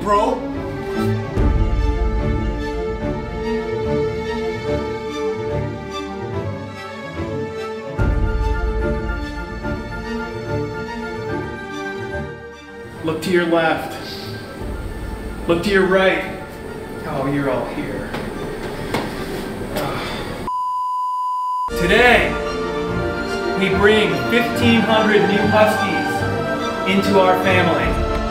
bro. Look to your left. Look to your right. Oh, you're all here. Today, we bring 1,500 new Huskies into our family.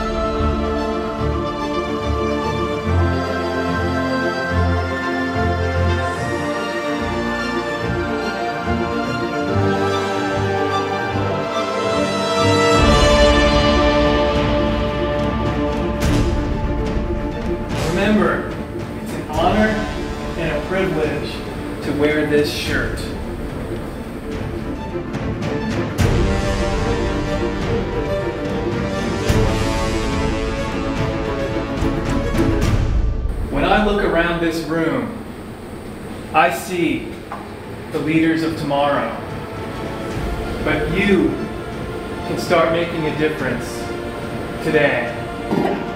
Remember, it's an honor and a privilege to wear this shirt. When I look around this room, I see the leaders of tomorrow. But you can start making a difference today.